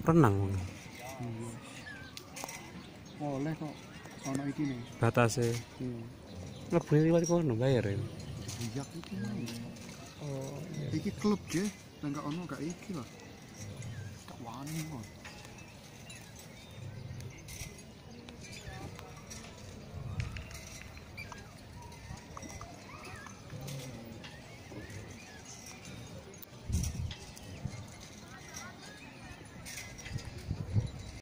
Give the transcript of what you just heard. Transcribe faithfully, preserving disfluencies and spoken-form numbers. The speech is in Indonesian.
renang. Iya. Oleh kok ono iki nih. Batase. Iya. Mlebune liwat kono bayar ya. Iya iki. Oh, Iki klub ge, nang gak ono gak iki lah. Tak wani kok.